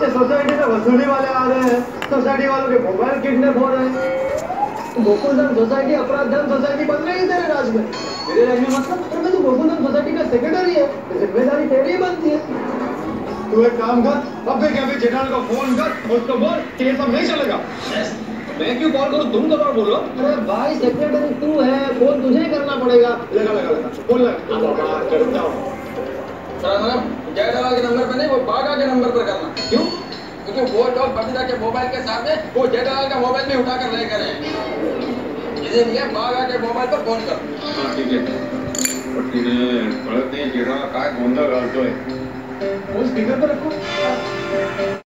Society से वसूली वाले आ रहे हैं, सोसाइटी वालों के मोबाइल किडनैप हो रहे हैं। गोकुलधाम सोसाइटी अपराध धन सोसाइटी बन रही है तेरे राज में। मेरे राज में मतलब? अरे तू गोकुलधाम सोसाइटी का सेक्रेटरी है, जिम्मेदारी तेरी ही बनती है। तू एक काम कर, अबे के अभी जेठालाल को फोन कर, उसको बोल कि ये सब नहीं चलेगा। मैं क्यों कॉल करूं, तुम तो बोलो। अरे भाई सेक्रेटरी तू है, फोन तुझे ही करना पड़ेगा। लगा लगा लगा बोल लगा करता हूँ। जेठालाल के नंबर पर नहीं, वो बागा के नंबर पर करना। क्यों? क्योंकि वो लोग बंदीदा के मोबाइल के सामने वो जेठालाल का मोबाइल भी उठाकर ले कर इसीलिए बागा के मोबाइल पर फोन कर। हाँ ठीक है। और तूने कळत नहीं जेठालाल काय गोंधळ घालतोय. फोन स्पीकर पर रखो।